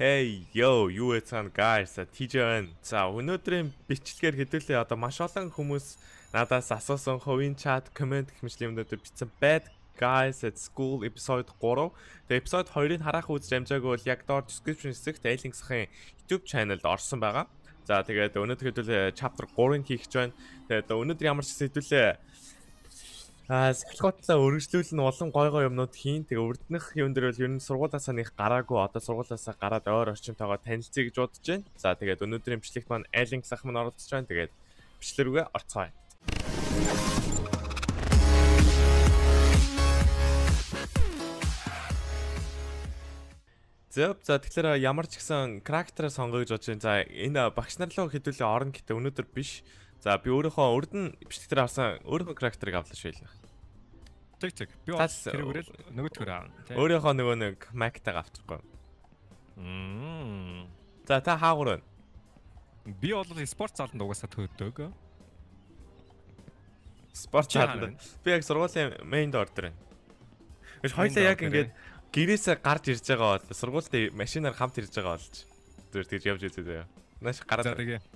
Hey, yo, юу яцгаана guys? TJ. За, өнөөдрийн бичлэгээр хэдүүлээ одоо маш олон хүмүүс надаас асуусан хувийн чат, комент гэх мэт юмнууд бичсэн bad guys at school episode 3. Тэгээ episode 2-ыг харах үз дамжаагүй бол яг доор description хэсэгт Aliens-ийн YouTube channel-д орсон байгаа. За, тэгээд өнөөдөр хэдүүлээ chapter 3-ыг хийх гэж байна. Тэгээд өнөөдөр ямар ч хэдүүлээ скотлаа өргөжлүүлэн олон гой юмнууд хийн. Тэгээ урдных юм дээр бол ер нь сургуулиасаа нэг гараагүй одоо сургуулиасаа гараад ойр орчимтойгоо танилцъя гэж бодож байна. За тэгээд өнөөдрийн бичлэгт маань Aliens ах маань оролцож байна. Тэгээд бичлэг рүүгээ орцгоё. За тэгэхээр ямар ч гэсэн character сонгоё гэж бодож байна. За энэ багш нар руу хэдүүлээ орно гэдэг өнөөдөр биш. За би өөрийнхөө урд нь бичлэгтэр авсан өөрийнхөө character-ыг авлаа шийдэл. Тэг. Би бас тэрүүгээрэл нөгөөдгөр аав. Өөрийнхөө нөгөө нэг Mac-тайг авчихгүй. За та хаагур байна. Би бол спорт заланд угаасаа төвдөг. Спорт заланд. Би яг сургуулийн main door дээр байна. Гэж хоёлаа яг ингээд гэрээсээ гарч ирж байгаа бол сургуультай машинаар хамт ирж байгаа болж. Зүгээр тэгж явж үзээ. Нааш гараад. За тэгээ.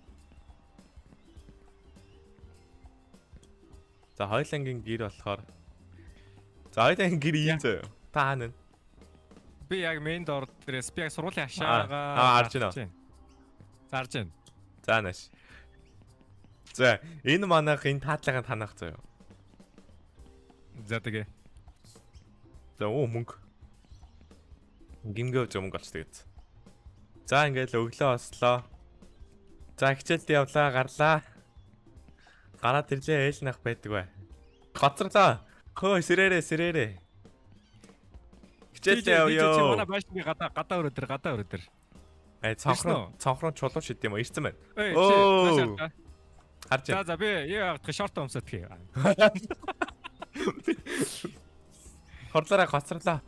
За хоёлангийн гэр болохоор. За хоёлангийн гэр ийм зөө. Та хаана вэ? Би яг main door дээрээс би яг сургуулийн хашаагаа харж байна. Зарж байна. За нааш. За энэ манайх энэ таатлагын танах зөө. За тэгээ. За мөнгө. Гимгөө мөнгө олч тэгээд. За ингээл өглөө ослоо. За хичээлд явлаа, гарлаа. Гараад ирлээ ээл нах байдаг бай. Гоцрлоо. Хөөе сэрээрээ. Хичээлд явъё. Чи манай байшингийн гадаа өрөөдөр. Цонхрон чулуу шид юм ирсэн байна. Оо. Харж. За би яг шорт өмсөд хий. Хорлоороо гоцрлоо.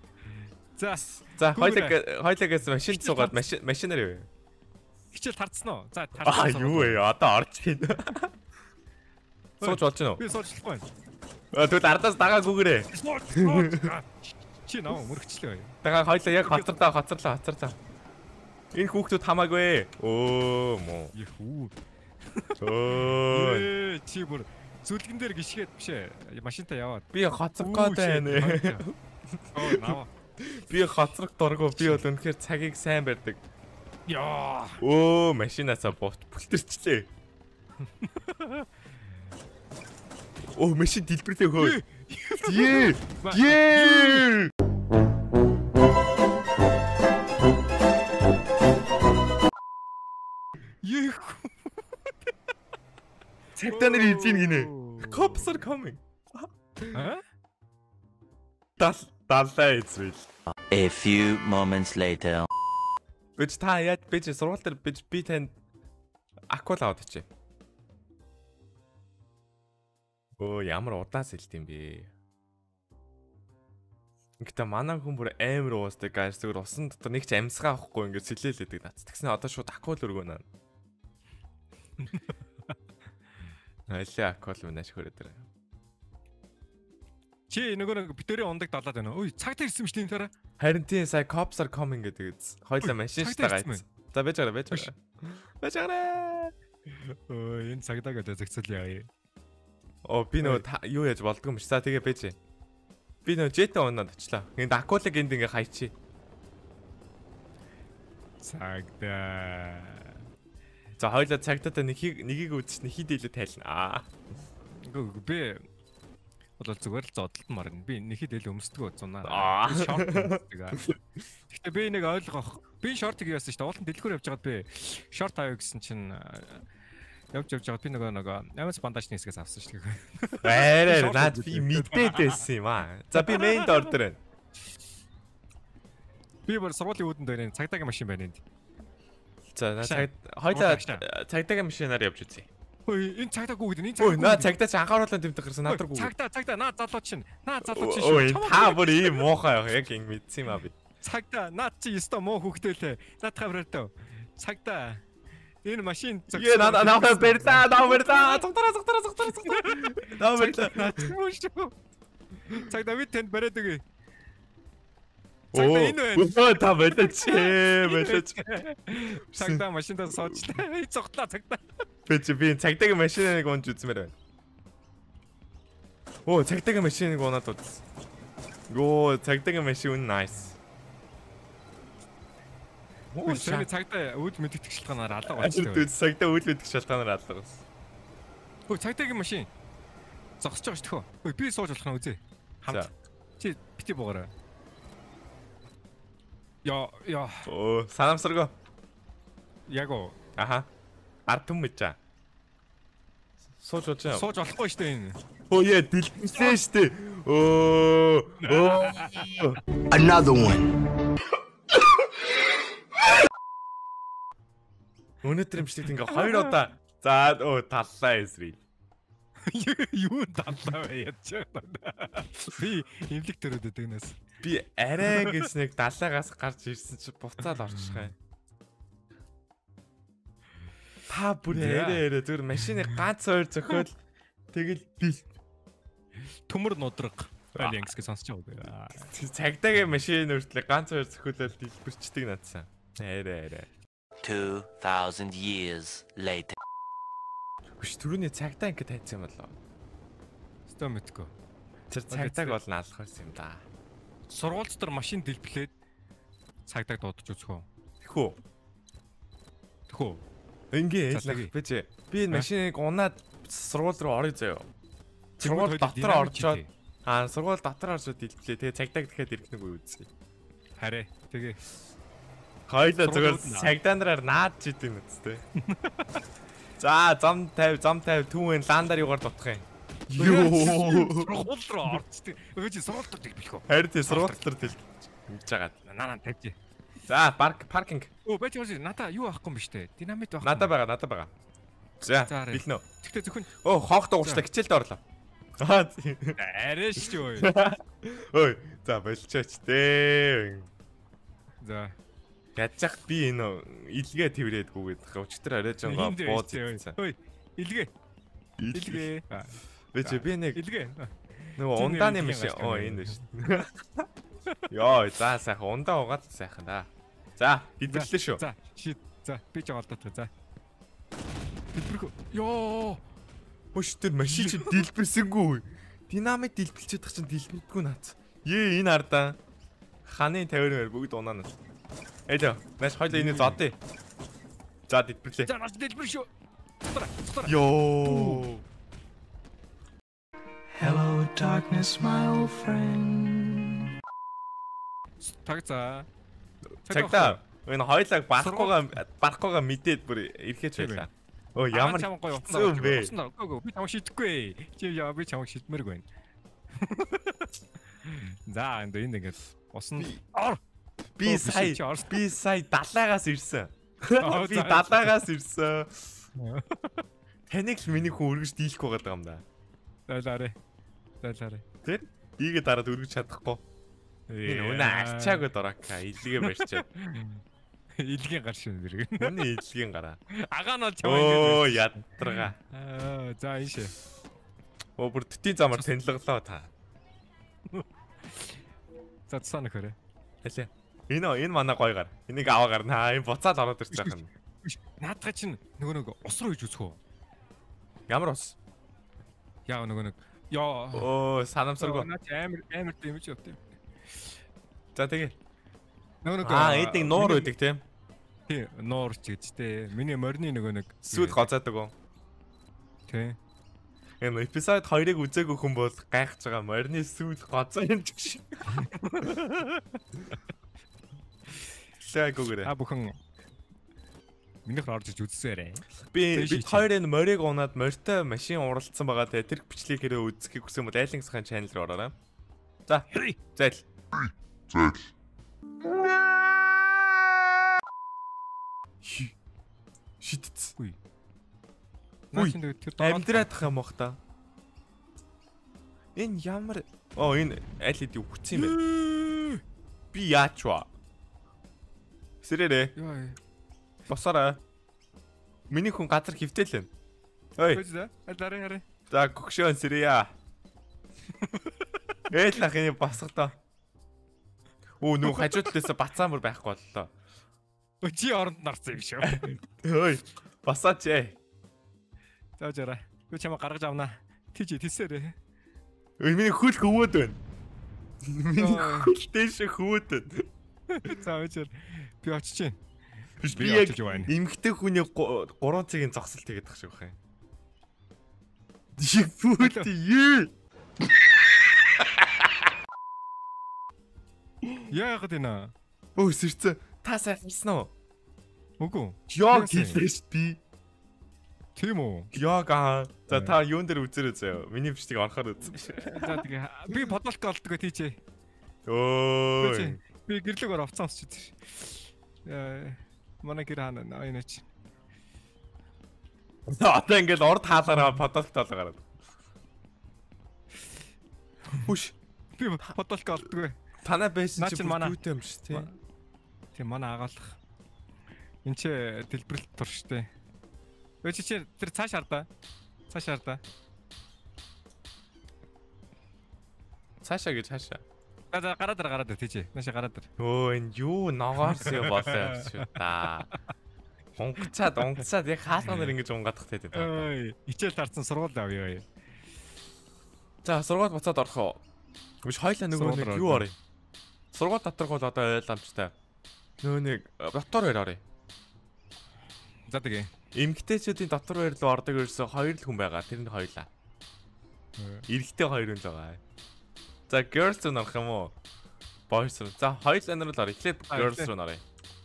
За хоёлагаас машинд суугаад машинаар явъя. Хичээл тарцсан уу? За тарцсан. Юу вэ? Одоо орж хийн. Сууж болж байна уу? Би суучлахгүй байна. Тэгвэл ардаас дагаагүйгээрээ. Чи нөө мөрөгчлөө. Тагаа хоёлаа яг хоцорлоо. Энэ хүүхдүүд хамаагүй. Оо муу. Юу. Чи бүр зүлгэн дээр гიშгээд бишээ. Машинтаа яваад. Би хоцрох гээд байна. Оо наа. Би хоцрох дургу. Би бол үнэхээр цагийг сайн барьдаг. Яа. Оо машинаасаа бүлтэрчлээ. Оо машин дэлбэрлээ хөөе. Ее. Цагтаа нэр ирж ийн гинэ. Cops are coming. Даллаа эзвэл. A few moments later. Бич та яаж бич сургууль дээр би танд акул аваад очив. Оо ямар удаас хэлт юм бэ? Ингээд манай хүн бүр амар уустай гайс зүгээр усан дотор нэг ч амьсгаа авахгүй ингээд сэлээлээдэг нац. Тэгснэ одоо шууд акул өргөнө. Алиа акул минаш хөрөө дээр. Чи нөгөө битэрийн ундаг далаад байна. Ой цагт ирсэн мэт энэ тараа. Харин тийм сая cops are coming гэдэг. Хоёлаа машин штагаа. За байж байгаа. Ой энэ цагдаа гэж зэгцэл яа. Оо би нөгөө юу яаж болдгоо юм чи. За тэгээ байж. Би нөгөө жетэ унаад очлаа. Энд акулыг энд ингээ хайчи. Цагдаа. За хоёлаа цагдаатай нэгийг үзсэн хид илүү тайлна. Би бол зүгээр л зодтолт марна. Би нэхэд илүү өмсдөг үзунаа. Шорт өмсдөг. Гэхдээ би нэг ойлгох. Би шортыг яасан шүү дээ. Уулын дэлгүүр явж байгаад би шорт авъя гэсэн чинь явж байгаад би нөгөө амс бандажны хэсгээс авсан шүү дээ. Арай наад би мэдээд байсан юм аа. За би main door дээр байна. Би бүр сургуулийн үүдэн дээр цагдаагийн машин байна энд. За хоёлаа цагдаагийн машинаар явж үзье. Ой энэ цагдаагүй гэдэг. Ой наа цагдаа чи анхааруулаад тэмдэг гарсан наадар гүү. Цагдаа наа залуу чинь. Ой та бүр ийм муухай яг ингэ мэдсэн юм аа би. Цагдаа наад чи ёстой муу хөхтэй лээ. Наадхаа бэрдөө. Цагдаа энэ машин Е наа бэрдаа. Цогтороо. Наа бэрдаа. Цагдаа бид тэнд бариад өгье. Цагдаа энэ байна. Та болооч. Болооч. Цагдаа машиндаа суучлаа. Цогтлаа цагдаа. Би цагдаагийн машиныг унж үзмээр байна. Оо, цагдаагийн машиныг унаад удсан. Йоо, цагдаагийн машин үн nice. Оо, цагдаа үйл мэддэг шалтгаанаар алга болчихсон. Цагдаа үйл мэддэг шалтгаанаар алга болсон. Өө, цагдаагийн машин. Зогсож байгаа ш тэхөө. Өө, би сууж болох нь үзье. Хамт. Чи бити богоорой. Яа. Оо, санамсаргаа. Яг оо. Аха. Ард түм мэжээ. Сууж очоо. Сууж болохгүй штэ энэ. Оо яа, дэлгэсэн штэ. Оо. Another one. Өнөөдөр юмшигт ингээ 2 удаа. За таллаа эсрэг. Юу таллаа яач. Би имлэг төрөөд өгнөөс. Би арай гэж нэг далаагаас гарч ирсэн чи буцаад орчихгоо. Та бүр арай зүгээр машины ганц хоёр зөхөөл тэгэл төмөр нудраг альянсгээ сонсож байгаа. Цагдаагийн машин өртлөө ганц хоёр зөхөөлөл дэлбэрчдэг надсан. Арай. 2000 years later. Биш түрүүний цагдаа ингэ тайцсан юм болоо. Стом мэдгүй. Тэр цагдааг бол наалах байсан юм да. Сургуульч нар машин дэлбэлээд цагдааг дуудаж үзэх үү? Тэхүү. Ингээ ялах бич. Би энэ машиныг унаад сургууль руу орё заяа. Сургууль дотор орчоод сургууль дотор орчоод дэлбэлээ. Тэгээ цагдааг дахиад ирэх нэг үе үзье. Хараа. Тэгээ. Хоёлоо зүгээр цагдаанараар наад чидэв үсттэй. За зам 50 түүэн ландаар югаар дутах юм. Сургууль руу орцдог. Өөч сургууль дотор дэлбэлэх үү? Харин тий сургууль дотор дэлбэж байгаа. Наа тавьчих. За паркинг. Оо байж байгаа шүү. Надаа юу авахгүй юм биш үү? Динамит авах. Надаа байгаа. За билнэ. Тэгтээ зөвхөн хоох дуурчлаа хичээлд орлоо. Арай шүү. Ой, за болчихооч дээ. За. Ядчих би энэ илгээ тэрвэрэдгүйгээд өчтөр арай жонго бууз. Ой, илгээ. Би нэг илгээ. нөгөө ундааны машин энэ биш. Йоо, за сайхан ундаа угаад сайхан да. За, дэлбэллээ шүү. За, за, би ч олдоод за. Дэлбэрх. Йоо. Өш тэр машин чи дэлбэрсэнгүй. Динамит дэлбэлчихэд чинь дэлбэрдэггүй наац. Энэ ардаа. Ханы 50-аар бүгд унаанаас. Эло, маш хоёул энэ зодъё. За дэлбэрлээ. За, маш дэлбэр шүү. Сутара. Йоо. Hello, darkness, my old friend. Тагцаа. Цагтаа. Энэ хоёлаа барахгүйгаа мэдээд бүр ирэхэж байлаа. Оо ямар гоё утсан бэ? Би чамд шидэхгүй. Би чамд шидмэрг байна. За энэ ингээд усан ор. Би сая далаагаас ирсэн. Би далаагаас ирсэн. Таныг л миний хүн өргөж дийлэх байгаа юм да. Зайлаарэ. Тэр ийгээ дараад өргөж чадахгүй. Энэ үнэ арчаагүй дураака илгээ барьчаад. Илгийн гар шин зэрэг. Миний илгийн гараа. Агаа нь бол чам ингэж. Оо ядрага. За энэ шээ. Оо бүр төтийн замаар танилглаа та. За цаана хөрөө. Хэлээ. Энэ манай гоё гар. Энийг аваа гарнаа. Энэ буцаад ороод ирчих юм. Наадгаа чинь нөгөө ус руу иж үзэх үү? Ямар ус? Яа нөгөө яа. Оо санамсаргүй. Амар дэмж явт юм. За тэгээ. Эдний нуур үүдэг тийм. Тий, нуур ч гэж те. Миний морины нэг сүйд гоцаадаг уу? Тий. Энэ эпизод 2-ыг үзээгүй хүн бол гайхаж байгаа. Морины сүйд гоцоо юм гэж. Лайгогоо. Бүхэн минийх орж иж үзсээрээ. Би хоёр энэ морийг унаад морьтой машин уралдсан байгаа те. Тэр бичлэгийг хэрэг үзэхийг хүсэн бол айлангсхийн чанал руу ороорой. За. Зайл. Шитц. Үгүй. Амьдраадах юм бах та. Энэ ямар энэ аль хэд үхсэн юм бэ? Би яач вэ? Сэрэрэ. Босороо. Миний хүн газар хөвтөл юм. Ой. Алдараа. За гөгшөөн сэрья. Ээлах энэ босгодоо. Өө нүү хажуу талаас бацаан бүр байхгүй боллоо. Чи оронд нарсан юм шүү. Ой. Басаач ээ. За жара. Би чамаа гаргаж авнаа. Тийч тийсээрээ. Ой миний хөл хөвөөд байна. Миний хөл дэше хөвөөд байна. За вечер. Би очиж чинь. Би яг эмгтэй хүний 3 цагийн зогсолт хийгээд тах шиг байна. Жигфүүт юу? Яагаад энэ? Өө сэрцээ. Та сайхсан уу? Үгүй. Яг хэлээш би. Тийм үү? Яг аа. За та юун дээр үзэрэй заяа. Миний бичлэг орохоор үз. За тэгээ би бодлого олдгоо тийчээ. Өө. Би гэрлэгөр овцсон осч. Манай гэр хаана айнач. Одоо ингээл урд хаалаараа подолт толгоороо. Хүш. Би бодлого олдгоо. Танай байсан чи манай бүтээм ш тий. Тийм манай агаалах. Энд чи дэлбэрэлт тур штэ. Өө чи тэр цааш хардаа. Цааш хардаа. Цаашаа гэж хаашаа. За гараад ир тийч. Наашаа гараад ир. Өө энэ юу ногоорсоо болоо шүү та. Унгацаад яг хаалга нар ингэж унгаадах те. Ой, хичээл тарцсан сургууль авъя. За сургууль буцаад орох уу? Биш хоёлаа нөгөө нэг юу орё? Сургууль доторх бол одоо ойлгомжтой. Нөгөө нэг дотор байр орё. За тэгээ. Эмгтээчүүдийн дотор байр руу ордог ерөөсө 2 л хүн байгаа. Тэр нь хоёлаа. Эрэгтэй 2 хүн л байгаа. За girls руу орох юм уу? Boys руу. За хоёул нар л орё. Эхлээд girls руу орё.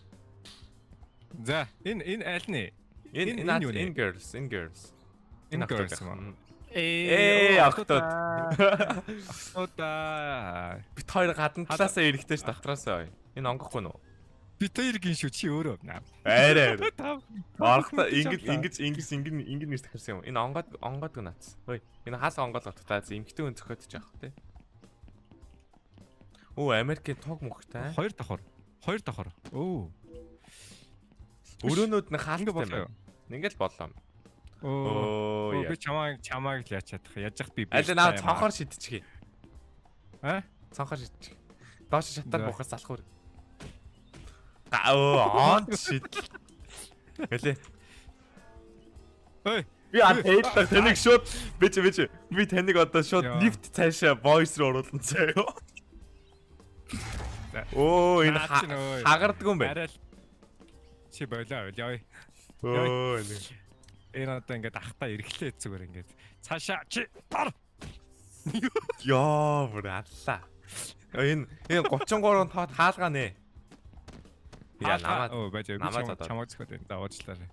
За энэ аль нь? Энэ girls. Энэ girls юм. Ахтод. Ахтод. Бит хоёр гадна талаасаа эрэхтэйч дотроосоо. Энэ онгохгүй нөө. Бит хоёргийн шүү чи өөрөө. Арай. Орохдоо ингэж нэрс тахирсан юм. Энэ онгоод гэнаац. Хөөе. Энэ хаалга онгоод та эмхтэй өн зөхөдөж явах тий. Оо Америкийн туг мөхтэй. Хоёр давхар. Оо. Өрөөнүүд нь хаалт юм байна. Ингээл боллоо. Оо би чамааг л яач чадах. Яаж би. Аль наа цонхоор шидчихье. Цонхоор шидчих. Доош шатаар буухаас алхуур. Он шид. Гэлээ. Ой. Би аадлаа таныг шууд би таныг одоо шууд лифт цаашаа voice руу оруулсан заяа. Оо энэ хагардгүй юм байна. Чи болоо яа. Оо энэ одоо ингээд ахтаа эрэхлээ зүгээр ингээд цаашаа чи тор. Яа бүр аллаа. Энэ 33 тоод хаалгаа нэ. Я намаа. Оо байж чамаг зөвхөн даваачлаа.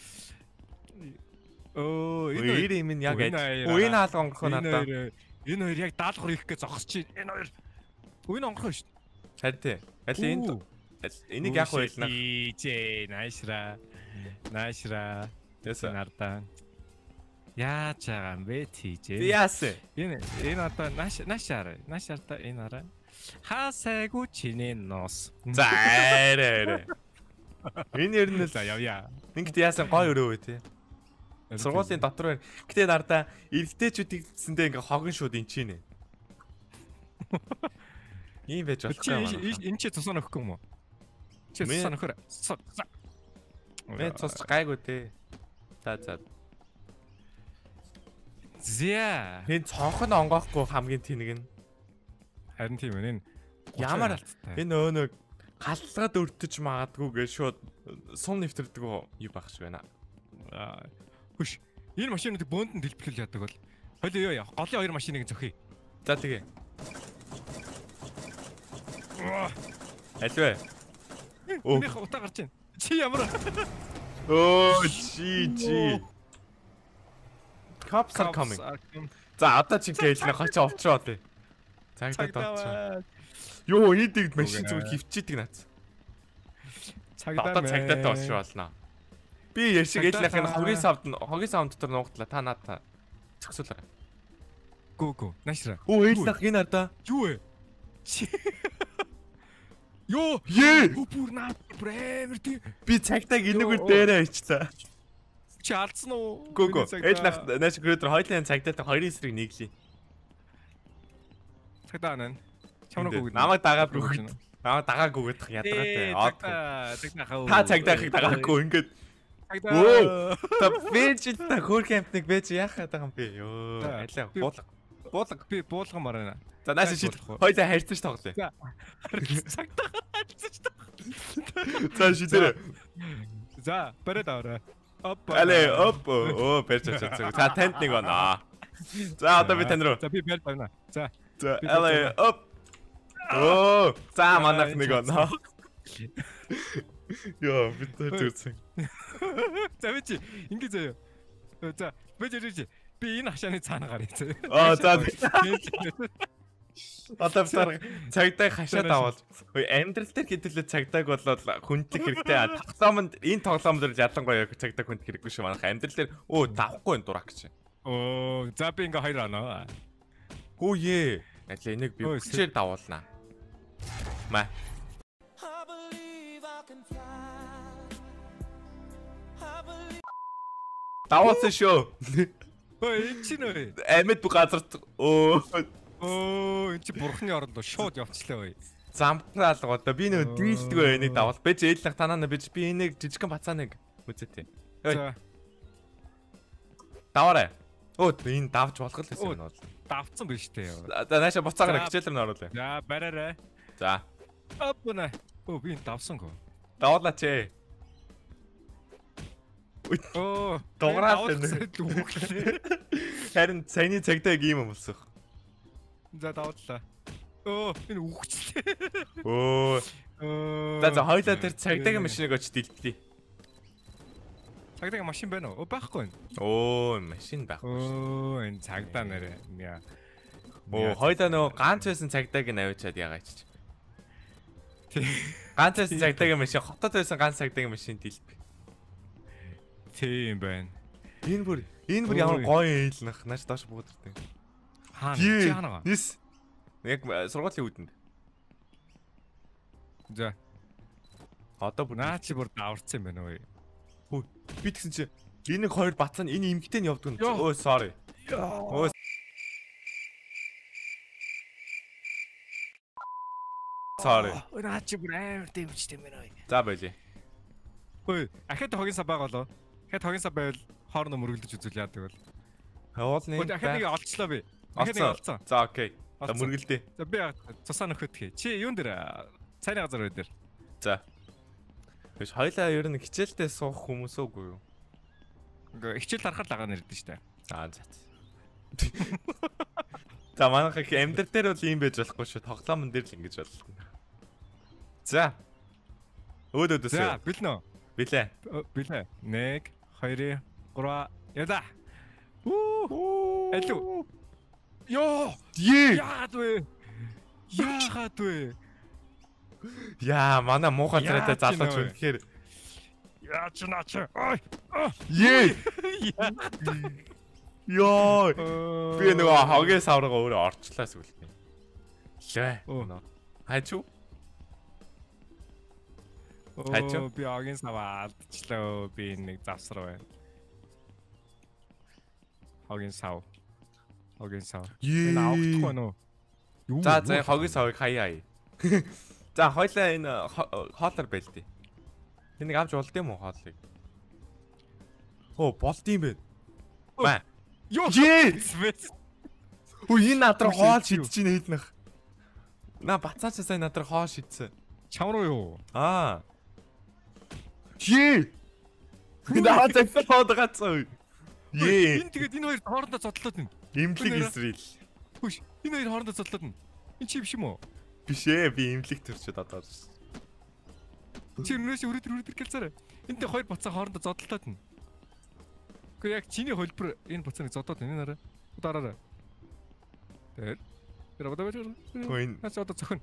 Оо энэ юм яг энэ хаалга онгох нь надаа. Энэ хоёр яг даалгавар хийх гэж зогсож чинь энэ хоёр. Энэ онгох шүү. Харин тий. Аль энэ энийг яг байлнах. Жээ наашра. Яасан ардаа. Яаж байгаа юм бэ тийжээ. Яасан. Энэ одоо наашаараа энэ араа. Хасайгу чиний нос. За арай. Энэ ер нь л явъя. Ингээд яасан гой өрөө үү те. Сургуулийн дотор байна. Гэтэ дардаа эргэжтэйчүүдийг гэсэндээ ингээ хогон шууд ин чинь. Ийм байж болохгүй юм аа. Энэ чи цусаа нөхгүй юм уу? Чи цусаа нөхөр. Мен цус гайгүй те. За. Зя. Энэ цонхон онгоохгүй хамгийн тэнэг нь. Харин тийм ээ. Ямар энэ өөнийг галлагад өртөж магадгүй гэж шууд сум нэвтрдэг юу байх шиг байна. Хүш. Энэ машинуудыг бөөнд нь дэлбэрлэж яадаг бол. Хойлоо яа. Голын хоёр машиныг зөхий. За тэгээ. Альвэ. Минийх утаа гарч байна. Чи ямар? Оо чи. Cops are coming. За одоо чи гэлнэ хоч овчроо тий. Цагдаа тавч. Йоо энийг машин зүгээр хөвчээдэг наац. Цагдаа тавч болно. Би яшиг ээлнэх нь хогийн савд дотор нуугдлаа та надаа. Зөксүүлээ. Гүү. Наашра. Оо ээлнэх энэ ардаа. Юу вэ? Йоо. Бүр наад брэвэр тий. Би цагдаа гинэгээр дээрээ ичлээ. Чи алдсан уу? Гүү. Ээлнэх нааш грөөдөр хоёлын цагдаатай хоёрын эсрэг нийглээ. Цагдаа нэ. Чамраг үг. Намайг дагаад бүгд. Дагаагүй гэдэг ядаргаатай. Цагдаа. Та цагдаагыг дагаагүй ингээд. Цагдаа. Та бэж та хөр кемпник бэж яахад байгаа юм бэ? Йоо. Алаа буулга. Би буулган марана. За нааш шид. Хоёлаа харьцаж тоглоё. Цагдаа. За шидэрэ. За, барайд аваа. Алээ оп. Оо бэж чацаа. За танд нэг байна. За одоо би тань руу. За би барайд авна. За. Алээ оп. Оо, за манайх нэг байна. Йоо, бид зүрсэн. За би чи ингэ заяа. За, би энэ хашааны цаана гарыг заяа. За. Одоо цагдаа хашаад аваад. Ой, амьдрал дээр хэдүүлээ цагдааг болоод хүндлэх хэрэгтэй. Тоглоомонд энэ тоглоомд ялангуяа цагдааг хүндэх хэрэггүй шүү. Манайх амьдрал дээр давахгүй энэ дурак гэж. За би ингээ хоёр оноо. Хөөе. Аль энийг би хүчээр давуулнаа. Маа. Давуулсан шүү. Ой, энэ чинь ой. Амьд газар энэ чи бурхны оронд шууд явчлаа ой. Замтраал гоо. Би нэг дийлдэггүй энийг давал. Би зээлэх танаа би энийг жижигхан бацааныг үзээтэй. Ой. Даваарай. Энэ давж болох л байсан юм бол. Давцсан биш үү? За нааша буцаагаар хичээлэр нь оруулаа. За бараарай. За. Апна. Би давсан гоо. Давуулаач ээ. Дуграад байна. Харин саяны цагдааг ийм юм болсох. За давууллаа. Энэ үхчихлээ. За хоёлаа тэр цагдаагийн машиныг очиж дэлбэлээ. Цагдаагийн машин байна уу? Байхгүй байна. Машин байхгүй. Энэ цагдаа нэрээ. Хоёлаа нөгөө ганц байсан цагдааг нь авчиад ягаачиж. Ганц байсан цагдааг машин хотод байсан ганц цагдааг машин дэлбэ. Тийм байна. Энэ бүр ямар гоё эйлнах. Нааш доош буудэрдэг. Хаана? Нис. Яг сургуулийн үдэнд. За. Одоо бүр наач бүр даварцсан юм байна ой. Хөө би тэгсэн чи энэ хоёр бацаа энэ эмгтэй нь явдаг нь. Sorry. Sorry. Наач бүр амар дэмжтэй юм байна ой. За болий. Ой, ахад хогийн сав байгаалаа. Ахад хогийн сав байвал хоорно мөргөлдөж үзүүл яадаг бол. Хавуулны. Ахад нэг олцлоо би. Олцсон. За окей. За мөргөлдөө. За би цусаа нөхөд хий. Чи юун дээр цайны газар үү дээр. За. Биш хоёлаа ер нь хичээлдээ суух хүмүүс үгүй юу? Ингээ хичээл харахад л агаа нэрдэж штэ. За. За манайх амьдрал дээр бол ийм байж болохгүй шүү. Тоглоомн дээр л ингэж болно. За. Өөдөөс. За, бэлнэ. Билээ. 1 2 3 яда. Элүү. Йоо! Яагаад вэ? Манай муухан царайтай залууч үнэхээр яач наач. Йоо. Би нөгөө хогийн саврага өөрөө орчлаа сүгэлтээ. Лээ. Хайчуу. Би хогийн саваа алдчихлаа. Би нэг завсар байна. Хогийн сав. Энэ авахгүй байна уу? За хогийн савыг хаяа. За хоёлаа энэ хоолоор байлдээ. Энийг авч болд юм уу хоолыг? Болд юм бэ. Маа. Энэ надраа хоол шидэж ийн хэднэх. Бацаач сайн надраа хоол шидсэн. Чам руу юу? Энэ хацаа хоол гацсан. Энэ тэгээд энэ хоёр хоорондоо зодлоод байна. Имлэг Израиль. Хүш, энэ хоёр хоорондоо зодлоод байна. Энэ чи биш юм уу? Биш ээ, би имлэг төрчөд одоо. Чи өнөөс өрөөдөр гэлцээрэй. Энд хоёр бацаа хоорондоо зодлоод байна. Гэхдээ яг чиний хөлбөр энэ бацааныг зодоод байна нэрэ. Удараарай. Тэр одоо байж байгаа. Хөөе. Наач одоо зөхөн.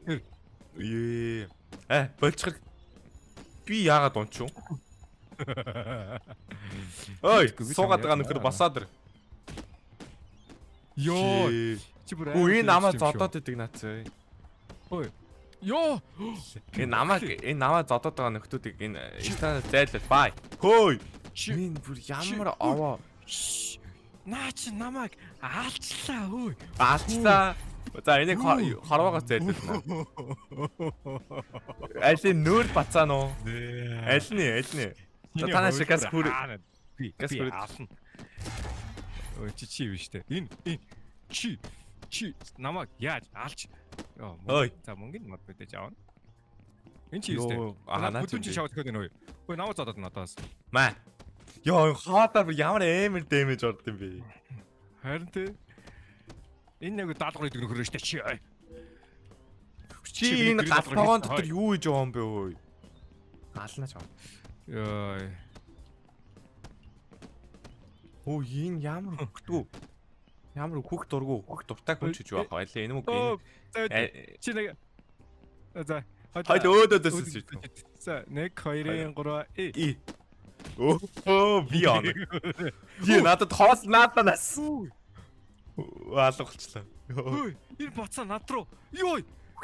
Болчихор. Би яагаад унчив? Ой, суугаад байгаа нөхөр басаад ир. Йоо. Чи бүр энэ намаа зодоод идэг наац. Ой. Йоо. Энэ намаа зодоод байгаа нөхдүүдийг энэ станаас зайлал бай. Хөөе. Энэ бүр ямар аваа. Наач намайг аалчлаа өө. Аалчлаа. За энийг хорвоогоос зайлуулна. Айлын нүүр бацаа нуу. Аль нь? За танаа шиг газ бүр. Газ бүр. Ой чи биш үү? Энэ чи намайг яаж алж. Ой. За мөнгөнд мод мэдээж аавна. Энэ чи юу вэ? Наад чи шавд өгөх энэ ой. Ой намайг зодоод надаас. Маа. Яа хаадаар ямар амар дэмэж орд юм бэ? Харин тэ. Энэ нэг даалгаврыг өгнөхөр штэ чи. Чи энэ галтгоон дотор юу хийж байгаа юм бэ өө? Галнаач аа. Яа. Оо энэ ямар хөвгтүү. Ямар хөвг дургу, хөвг дуртай хүн ч гэж байх байлаа. Энэ үг энэ. Чи нэг. За. Хойд өөдөөс. За 1 2 3 и. Оо би аа. Чи надад хоол наадаас. Алгалчлаа. Ой, энэ бацаа над руу. Йой.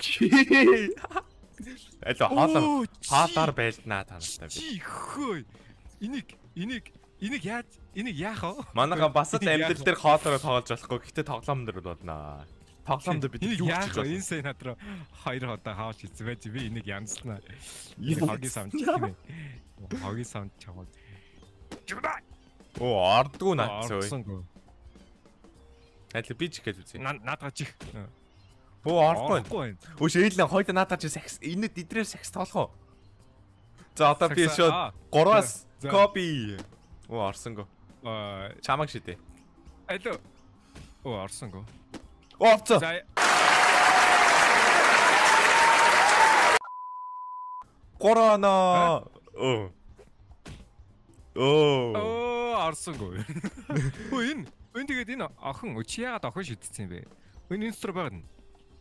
Аль хаалаар байлнаа танартай би. Чи хөөй. Энийг яах вэ? Манайха бас л амьдрал дээр хоолоор тоглож болохгүй. Гэхдээ тоглоом дээр болно. Тоглоом дээр бид юу хийж байгаа вэ? Энэ сая над руу 2 удаа хаалж хийсэн байж би энийг янзлаа. Хогийн савч гинэ. Хогийн савч чамд. Оо ардгүй наацгүй. Аль би ч гэж үзье. Наадгаа чих. Оо орхгүй. Оо шэйлэн хойд наадгаа чи сакс энэд идрээр сакс тоглох уу? За одоо би шууд 3-аас копи. Оо орсонго. Чамаг шидэ. Алло. Оо орсонго. Орцоо. Корона. Оо орсонго. Оо энэ тэгээд энэ охин чи яагаад охин шидсэн юм бэ? Энэ инстро байгаад нь.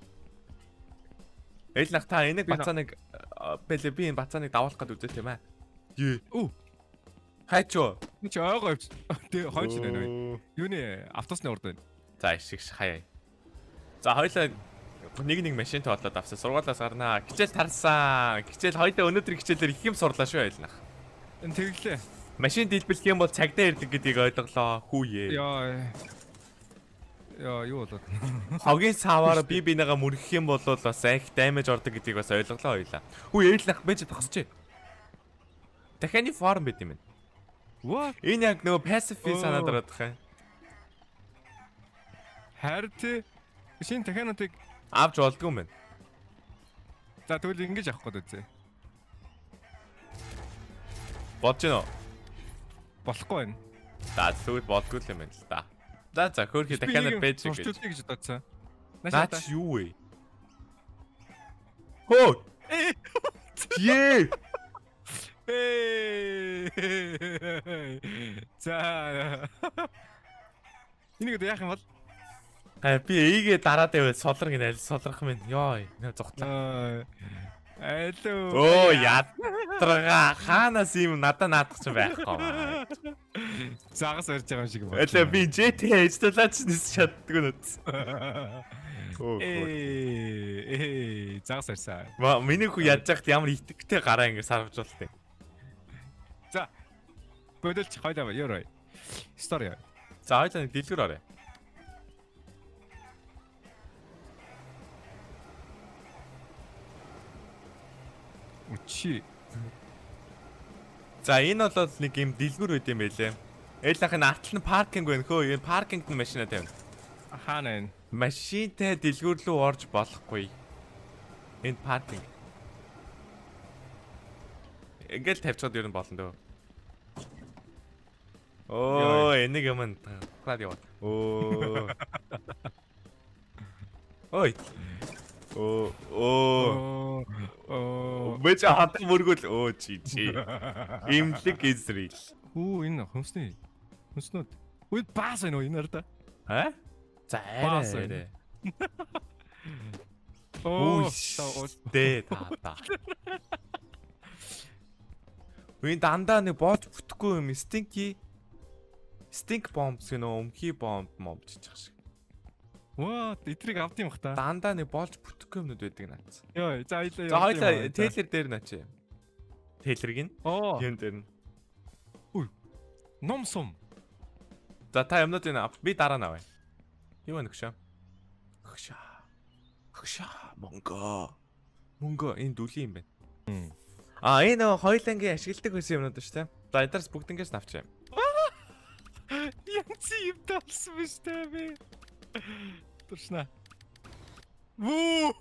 Эйлнах та энийг бацааныг бэлээ би энэ бацааныг давуулах гээд үзээ тийм ээ. Юу? Оо. Хайчоо. Энд чи ойгоо явж. Тэг хойч нэ нөө. Юуны автобусны урд байна. За ишиг хаяа. За хоёлаа нэг машинтай болоод авсан. Сургуулиас гарнаа. Хичээл тарсан. Хичээл хоёлаа өнөөдөр хичээлээр их юм сурлаа шүү эйлнах. Энэ тэглээ. Машин дэлбэлэх юм бол цагдаа ирдэг гэдгийг ойлголоо. Хүүе. Яа юу болоод. Хогийн саваар би бинийгаа мөргөх юм бол бас их даймаж ордог гэдгийг бас ойлголоо хоёлаа. Хүү ээлнах байж тагсчээ. Дахианы форм байт юм байна. What? Энэ яг нөгөө passive санаад ороод байгаа юм. Харин шинэ дахиануудыг авч болдгүй юм байна. За тэгвэл ингэж авах гээд үзье. Бодож гинөө. Болохгүй байна. За тэгвэл болдгүй юм байна л да. За хөөрхий дахианаар байж гэж. Гэж бодсон. Наач юу вэ? Хөө. Ее. За. Энийг яах юм бол? Би эйгээ дараад байвал солрог гинэ солрох юм. Йоо, нэ зогтлаа. Алло. Оо, ядрага хаанаас юм надаа наадах ч байхгүй. Загас барьж байгаа юм шиг байна. Алло, би GTA installation шатдаг нүц. Загас барьсан. Миний хүү ядж байхад ямар итгэвтэй гараа ингэ сарвжуултыг. За. Бодолч хойлоо ёрой. Стори. За хоёлаа дэлгэр орё. Учи. За энэ бол нэг юм дэлгүр байд юм байлээ. Эйлнах энэ артлын паркинг байна хөө. Энэ паркингт нь машина тавина. Хаана энэ? Машинтай дэлгүр рүү орж болохгүй. Энэ паркинг. Ингээл тавьчихад ер нь болно дөө. Оо, энийг юм таад яваа. Оо. Ой. Оо. Мэж хат мөргөл оо чи. Имлэг Израиль. Хүү энэ хүнснүүд. Үгүй баас байна уу энэ арда? А? За арай. Оо, дэ та. Үн дандаа нэг боож бүтэхгүй юм Stink bombs гэнэ өмхий бомб чиччих шиг. What? Эдрийг авд юм бах та. Дандаа нэг болж бүтэхгүй юмнууд байдаг наац. Йоо, за хоёлаа Тейлер дээр наачи. Тейлерг нь. Юм дээр нь. Үй. Ном сум. За та юмнууд энэ би дараа наваа. Юу нөхшөө? Багшаа мөнгө энэ дүлийн юм байна. Энэ хоёулангийн ашигладаг байсан юмнууд шүү дээ. За энэс бүгднгээс авчаа. Янц юм талсан биш үү би. Туршна. Вуу.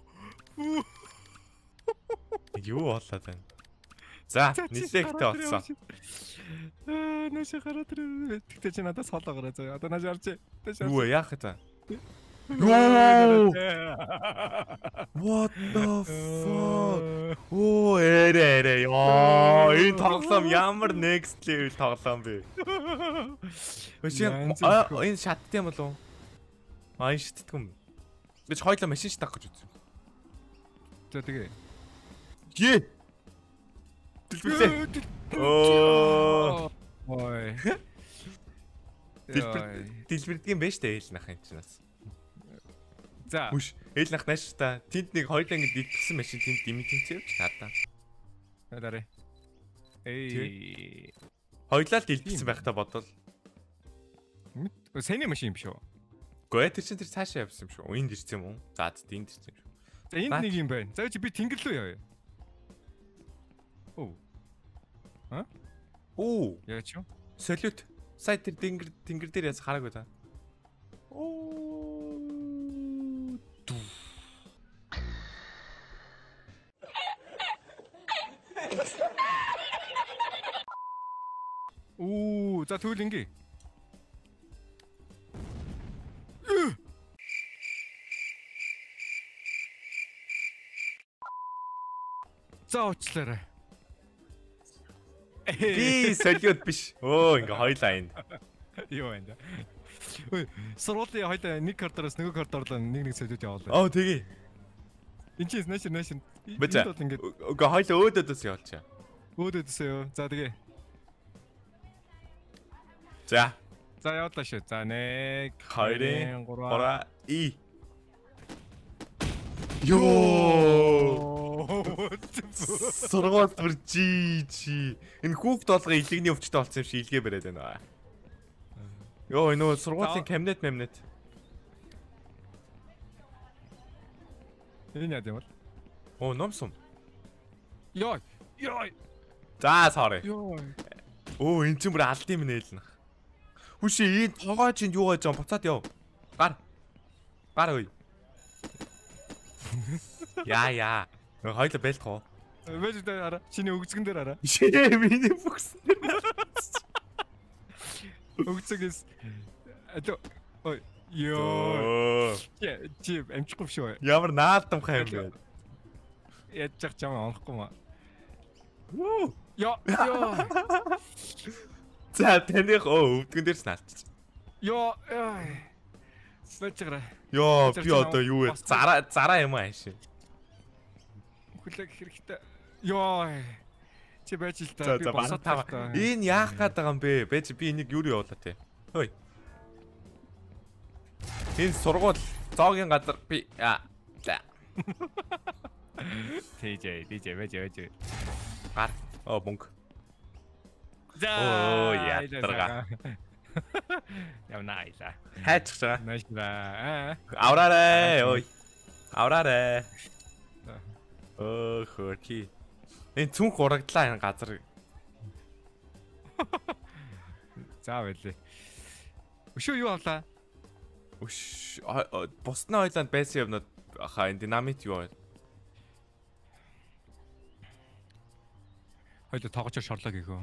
Юу болоод байна? За, нилээгтэй болсон. Нааша гараад ирээ. Тэгтээ чи надаас хоолоо гараа заяа. Одоо нааш орч. Юу яах вэ? What the fuck? Оо эрэ. Энэ тоглоом ямар next level тоглоом бэ? Энэ шаттай юм болов уу? Энэ шатдаг юм. Би ч хоёлоо машин шатах гэж үзсэн. За тэгээ. Гээ. Дэлбэрээ. Оо. Ой. Дэлбэрдэг юм байна штэ ээл нах юм чинаас. За. Үш, ээл нах нааш та. Тэнд нэг хоёлаа ингэ дэлбэрсэн машин тэнд димитинг явж таадаа. Дараа. Эй. Хоёлаа л дэлбэрсэн байх та бодвол. Сэний машин юм биш үү? Гүй тэр чинь тэр цаашаа явсан юм шүү. Энд ирсэн юм уу? За энд ирсэн юм шүү. За энд нэг юм байна. За чи би тэнгэр лөө явъя. Оо. Ха? Оо. Яа чи юу? Солиот. Сая тэр тэнгэр дээр яз хараагүй та. Оо. Оо, за тэгвэл ингээ. За уучлаарай. Би солиот биш. Оо ингээ хоёлаа энэ. Юу энэ? Ой, сургуулийн хоёлаа нэг картараас нөгөө картаар нэг солиот явуулаа. Оо тэгээ. Энд чи нааш. Бачаа. Ингээ хоёлаа өөдөөс явуулчаа. Өөдөөсөө юу? За тэгээ. За. За явуулаа шүү. За 1 2 3 3 и. Йоо. Сургууль бүр чи. Энэ хүүхд болгоо илэгний өвчтэй болсон юм шиг илгээ бариад байна. Йоо энэ сургуулийн кабинет мэмнет. Энэ яа юм бол? Оо номсом. Йоо. За sorry. Йоо. Оо энэ ч бүр алдсан юм нээлнэ. Хүшээ энэ тогооч энд юу гэж буцаад яв. Гар ой. Яа. Хоёул бэлтэх уу? Бэж дээр араа. Чиний өгцгөн дээр араа. Шээ миний бүкс. Өгцгээс. Ой. Йоо. Чи амжихгүй шүү. Ямар наалдамхай юм бэ? Ядчих чам онохгүй маа. Вуу. Йоо. За таних өвдгөн дээрс наалчих. Йоо. Бэчгэрэ. Йоо би одоо юу вэ? Зараа юм ааш. Хүлээх хэрэгтэй. Йоо. Чи байж л та би босоод таа. Энэ яах гээд байгаа юм бэ? Бэж би энийг юу явуулаа те. Хөөе. Энэ сургууль зоогийн газар би за. DJ байж. Гар. Мөнгө. За. Оо яатрага. Явнаа. Хайчих жаа. Наашра. Авраарэ. Ой. Авраарэ. Хөөки. Энэ цүнх урагдлаа энэ газар. За байлээ. Өшөө юу авлаа? Бусны ойланд байсан юмнууд хаа энэ динамит юу вэ? Хоёул тоогоч шорлоо гэхөө.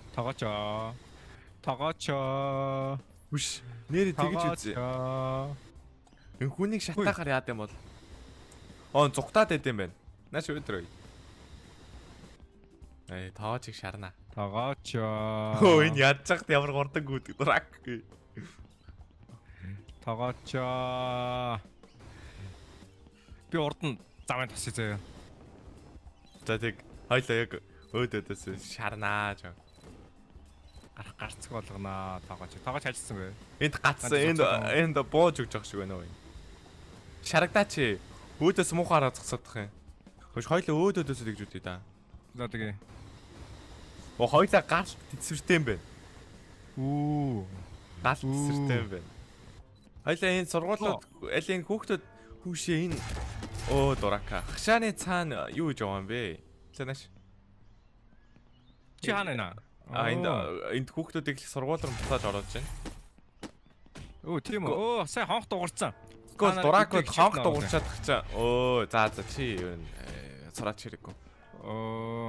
Тоогоч. Үш. Нэрээ тэгэж үзье. Энэ хүнийг шатаахаар яад юм бол. Зүгтаад байд юм байна. Нааш өдрөө. Тоогочийг шарна. Тоогоч. Оо энэ ядчихт ямар гордог гүдэг драк. Тоогоч. Би урд нь замын тасъя заяа. За тэг хоёлаа яг өөдөөс шарнаа жаа. Гарцг болгоноо тоогоч. Тоогоч ажилласан бай. Энд гацсан энд бууж өгч байгаа шиг байна уу? Шарагдаач. Өөдөөс муухаараа зогсоодох юм. Хөөш хоёлаа өөдөөс тэгж үтээ да. За тэгээ. Хоёлаа галт тэтсвэртэй юм байна. Галт тэтсвэртэй юм байна. Хоёлаа энэ сургуулиуд аль энэ хүүхдүүд хүүшээ энэ Оо дурака. Хашааны цаана юу гэж байгаа юм бэ? Цаанаш. Чи хаана нэ? Энд хүүхдүүдийг их сургууль руу буцааж оруулж байна. Оо тийм үү. Оо сайн хонх дуурцсан. Гол дуракод хонх дуурчаад тахчаа. Оо за чи юу сураач хэрэггүй. Оо.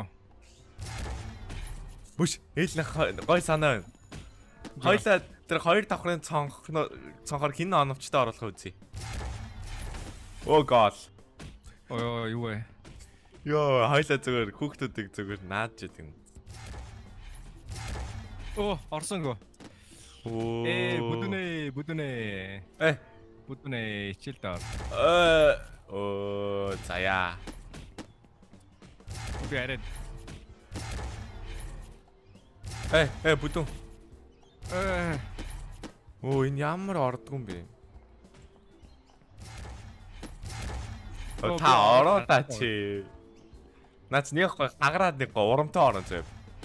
Бүш ээлнэх гой санаа байна. Хоёлаа тэр хоёр давхрын цонхоор хин оновчтой оруулах үзье. Оо гол. Оо юу вэ? Йоо хоёлаа зүгээр хүүхдүүдийг зүгээр нааж идэг. Оо орсонго. Оо. Будүнэ. Будүнэ хичээл даа. Оо заяа. Би арай. Будүн. Оо энэ ямар ордгон бэ? Та ороо та чи. Наач нэг гой агараад нэг гой урамтай орон зөө.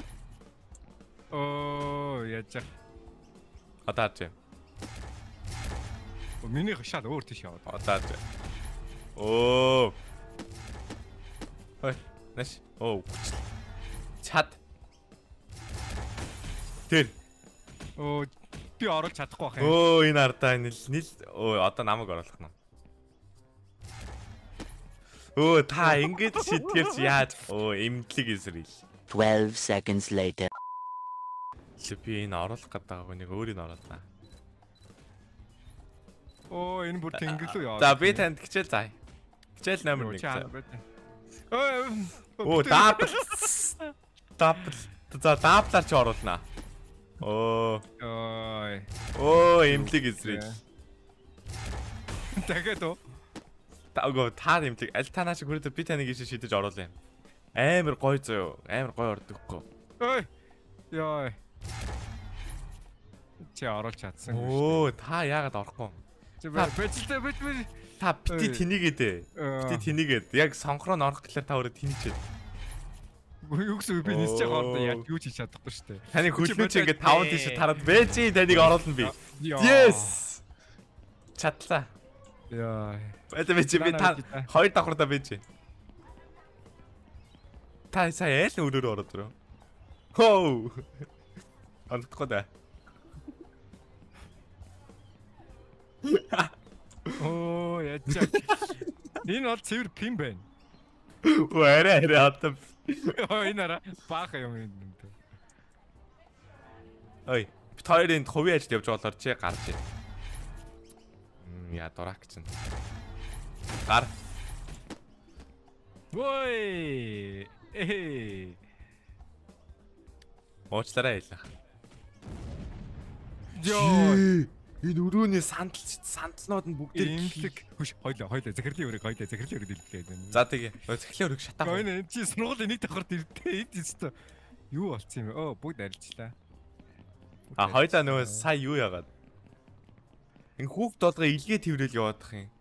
Оо яжаа. Атаач. Миний хашаад өөр тийш яваад. Атаач. Оо. Хой, нэш. Оо. Чад. Тэр. Оо би оруулж чадахгүй байх юм. Оо энэ ардаа нийл оо одоо намайг оруулах нь. Оо та ингэж шидгэрч яаж оо эмдлэг эсрэл. 12 seconds later. Би энэ оруулах гэдэг нэг өөрийг оруулаа. Оо энэ бүр тэнгэлүү яа. За би танд хичээл заа. Хичээл номер 1. Оо дабл. За даблаар ч оруулнаа. Оо. Ой. Оо эмдлэг эсрэл. Дахиад уу. Та эмдлэг аль танаа шиг хүрээд би таныг ийш шидэж оруулъя. Амар гоё зөө. Амар гоё ордоггүй. Ой. Яа. Чи оруулж чадсан. Оо та яагаад орохгүй? Бэжлээ. Та бити тэнийгээд. Бити тэнийгээд. Яг сонхроо н орох гэхэлэр та өөрөө тэнийчээд. Юу гэсэн би нисэж хоорондоо яг юу ч хийж чадахгүй шүү дээ. Таны хөлнөө чи ингээд 5 тийш тараад бэжи таныг оруулна би. Yes. Чадлаа. Яа. Бэжи би та хоёр давхраа бэжи. Та сая ял өрөөр ороод ирөө. Хоо. Андахгүй да. Оо яачаа. Энэ бол цэвэр пин байна. Оо арай одоо. Ой нара баах юм энэ. Ой, бит хоёрын хувийн ажил явж болохоор чи гарч ий. Яа дурак чинь. Гар. Ой. Уучлаарай хэлээ. Йоо. Энэ өрөөний сандалнууд нь бүгд имлэг. Хүш хойлоо захирлын өрөөг дэлгэлээ байна. За тэгээ. Захирлын өрөөг шатаах. Ой чи сургуулийн нэг давхар дэрдээ энд өстө. Юу болцсон юм бэ? Оо бүгд арилжлаа. Хоёлаа нөгөө сая юу яагаад? Энэ хүүхд долгоо илгээ тэрэл яваадах юм.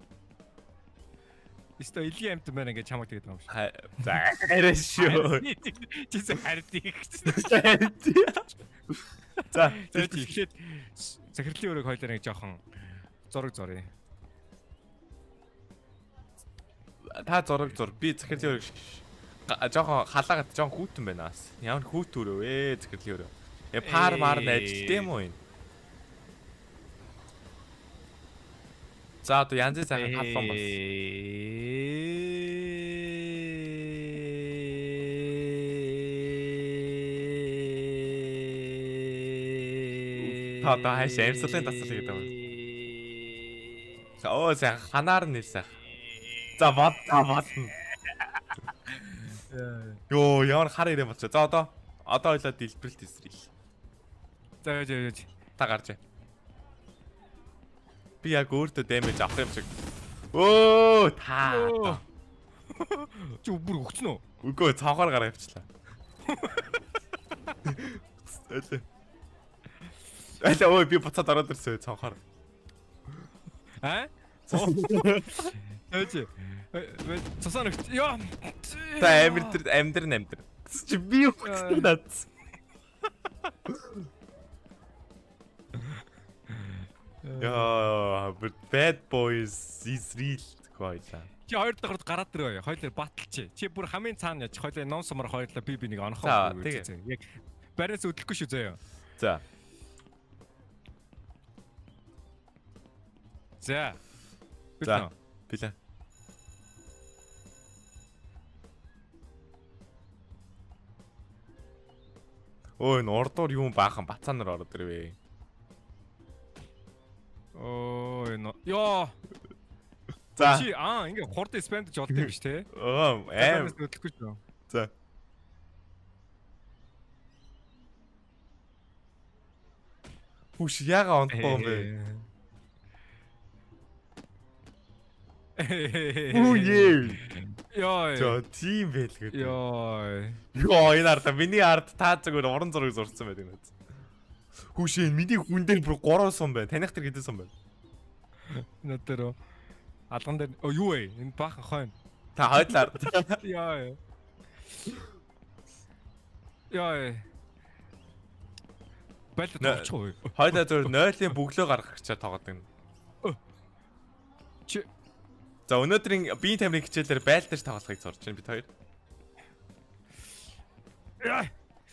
Өстө илгийн амт байна гэж чамаг тэгээд байгаа юм шиг. За арай шүү. Чи хардик. За тэгэхэд захирлын өрөөг хойлоо нэг жоохон зураг зуръя. Та зураг би захирлын өрөөг жоохон халаагаад жоохон хүүтэн байна бас. Ямар хүүт өрөө вэ захирлын өрөө. Пар мар ажилт юм уу энэ? За одоо янзын сайхан халуун бас. Та хайш амьсгалын тасал гэдэг юм. Оо сайн ханаар нь нэлсэн. За бодно. Йоо ямар хар ирэм болчихоо. За одоо ойлоо дэлбэрэлт эсрэл. За та гарч. Би яг өөртөө дэмэж авах юм шиг. Өө та. Чи бүр өгцөн үү? Үгүй цонхоор гараа явчлаа. Ой би буцаад ороод ирсэн цонхоор. Өөч. Цасан өгч. Яа. Та амьдр. Чи би юу гэсэн над. Яа, but bad boys is real. Гойлаа. Чи хоёр дахь гараад ирээ. Хоёулаа баталчи. Чи бүр хамгийн цаана яч. Хоёулаа ном сумаар хоёулаа би нэг онохоо. За, тэгээ. Яг бариас өдлөхгүй шүү заяа. За. За. За. Билээ. Ой, энэ ордоор юм баахан бацаанаар ороод ирвэ. Ой, ёо. За. Чи ингээ хурд спамдж болд юм биш те? Аим. Өдлөхгүй шүү. За. Хүш яга онтгоо юм бэ? Үе. Ёо. Жоо, тийм байлгүй. Ёо. Ёо, энэ арда миний ард та зүгээр уран зураг зурцсан байдаг юм. Хүш энэ миний хүн дээр бүр 3 сум байна. Таних тэр хэдэн сум байна? Натэр алган дээр юу вэ? Энэ баахан хойно. Та хойдлаар. Яа. Яа. Бэлт тоохгүй. Хойдоо зөв 0-ийн бөглөө гаргах гэж тоглоод байна. Чи За өнөөдрийн биеийн тамирын хичээлээр байлдаж тоглохыг зорж байна бид хоёр. яа.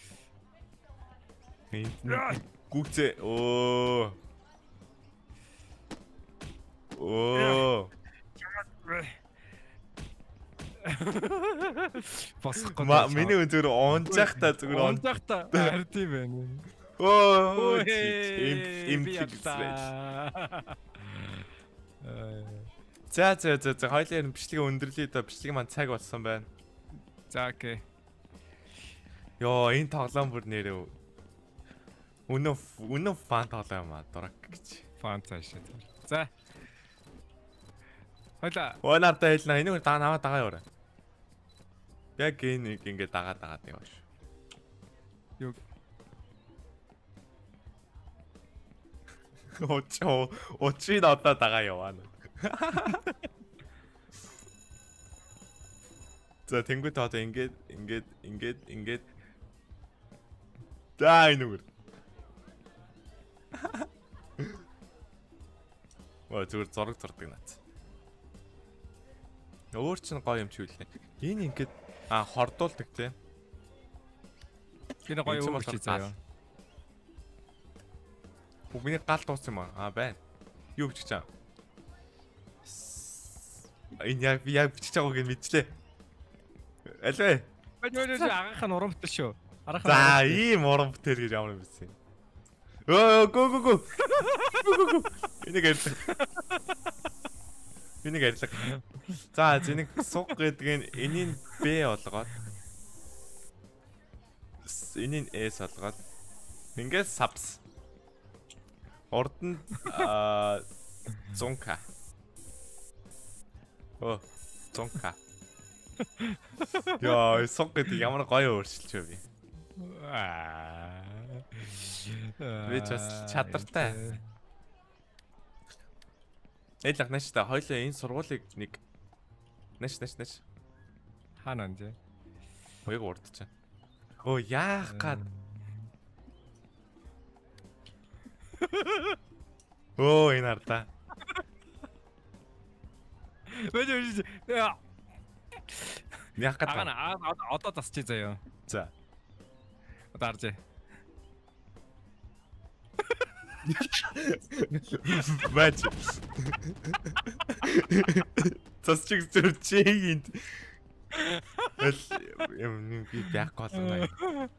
Гүгцээ. Оо. Оо. Босхгүй. Миний зүгээр онжах та зүгээр онжах та хард юм байна. Оо. Им За хоёлын бичлэгээ өндөрлөе да бичлэг маань цаг болсон байна. За окей. Йоо энэ тоглоом бүр нэрээ үнэн фан тоглоом аа дурак гэж. Фан цаашаа. За. Хойлоо. Онартай хэлнэ энийг наваа дагаа яваа. Яг энийг ингэ дагаад яваа ш. Юу Очи надад дагаа яваа. За тэнгуү та одоо ингээд дай нүгэр. Оо зүгээр зураг зурдаг наац. Өөр чинь гоё юм чи үлээ. Энэ ингээд хордуулдаг те. энэ гоё юм чи заяа. Бүгний гал дууссан юм аа байна. Юу бичиж чам? Энэ яг бичиж байгааг нь мэдчихлээ. Аль вэ? Бэнийс агаарх нь уран бүтээл шүү. За ийм уран бүтээл гэж ямар юм бэ? Оо го. Энийг ярьлаа. За зэнийг суг гэдэг нь энийг Б болгоод энийг S болгоод ингээд subs урд нь 100k. Оо 100k. Яа, суг гэдэг ямар гоё өөрчлөлт вэ? Би ч бас чадвартай. Эйлах нааш та хоёлаа энэ сургуулийг нэг нааш. Хаана нэ? Хоёг урдчаа. Оо яах гад. Оо энэ арта. Бэнийс Яах гад. Одоо тасчих заяа. За. Одоо аржээ. Бач. Цасчиг зүрчээнд. Эм би яг голоо.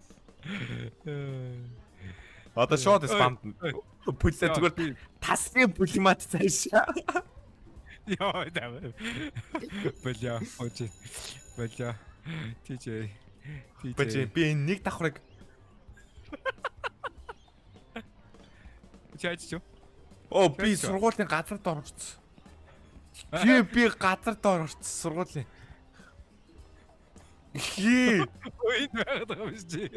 Одоо шууд спамд. Пүлээ зүгээр тасны пүлмат цаашаа. Яа даа. Бэля очи. Бэля. TJ. Би нэг давхрыг чаач. Оо би сургуулийн газар дор орсон. Би газар дор орсон сургуулийн. Хий. Ой нэрдэг юм чи.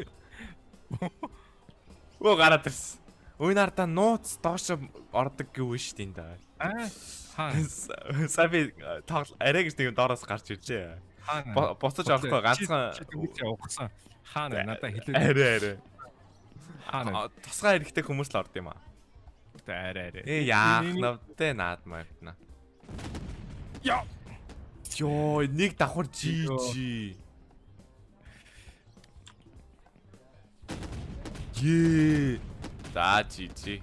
Оо гараад ирсэн. Уйнарда нууц доош ордог гэв шүү дээ энэ даа. Хаа. Саби арай гэж нэг доороос гарч ирлээ. Хаана? Буцаж орохгүй ганцхан явахсан. Хаана надад хэлээ. арай. Хаана? Тусгай хэрэгтэй хүмүүс л орд юм аа. Арай. Яах навдэ наад мартна. Яа. Ёо, нэг давхар GG. Ее. За GG.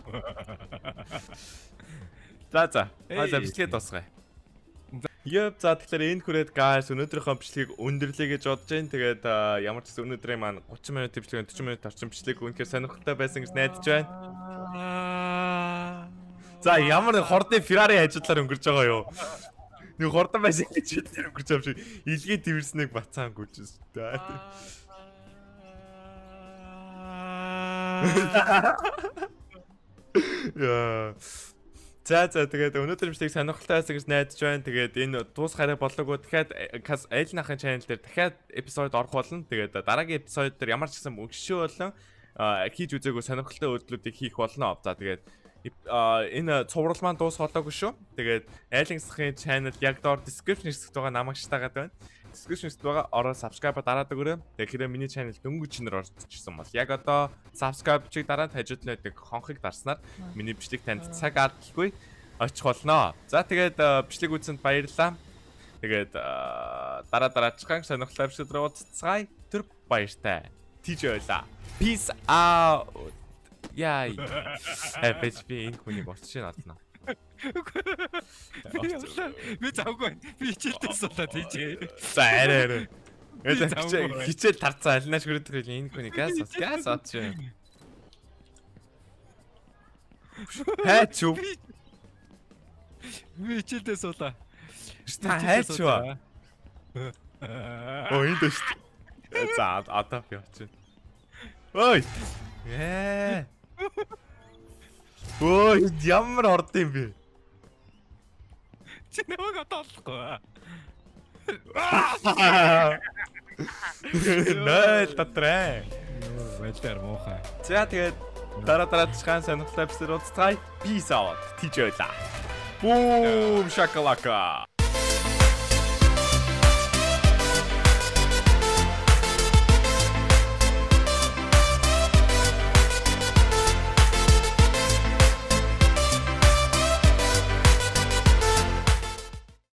За. Хойно бичлэгээ дуусгая. Яв за тэгэхээр энэ хүрээд guys өнөөдрийнхөө бичлэгийг өндөрлөе гэж бодож байна. Тэгээд ямар ч гэсэн өнөөдрийн маань 30 минут бичлэг 40 минут орчим бичлэг үнэхээр сонирхолтой байсан гэж найдаж байна. За ямар хордын Ferrari хажуудлаар өнгөрч байгаа юу? Нэг хордон байсан гэж хэлээр өнгөрч байгаа юм шиг илгээ тэрснийг бацаан гүлжсэн. Яа. За тэгээд өнөөдрийн бичлэг сонирхолтой байсан гэж найдаж байна. Тэгээд энэ дуус гараг болоогүй. Дахиад Айл нахын channel дээр дахиад эпизод орох болно. Тэгээд дараагийн эпизод дээр ямар ч гэсэн өгшөө болон хийж үзээгүй сонирхолтой үйлдэлүүдийг хийх болно. За тэгээд энэ цуврал маань дуус болоогүй шүү. Тэгээд Айлын нахын channel яг доор description хэсэгт байгаа намайг штагаад байна. Description хэсэгт байгаа ороо subscribe дараад өгөөрэй. Тэгээд хэрэг миний channel дөнгөж чинээр орчихсон бол яг одоо subscribe чиг дараад хажуудлаад нэг хонхыг дарснаар миний бичлэг танд цаг алдалгүй очих болно. За тэгээд бичлэг үзсэнд баярлалаа. Тэгээд дараачихан сонирхолтой бичлэг рүү уулзцгаая. Тэр баяртай. TJ байлаа. Peace out. Яа. Би энэ хүнийг орчин алдна. Би завгүй. Би хичээлдээ суулаа тийч. За арай. Хичээл тарцаа альнаш хүрээд энэ хүнийг газ отч. Хайч юу? Би хичээлдээ суулаа. Хайч юу? Оо энэ дэш. За одоо би очив. Ой. Ой, ямар орд юм бэ? Чи намайг отоолохгүй. Нэл татраа. Байлаар муухай. За тэгээд дараачихан сонирхолтой эпизод уулзцгаая. Peace out. TJ байлаа. Boom shakalaka.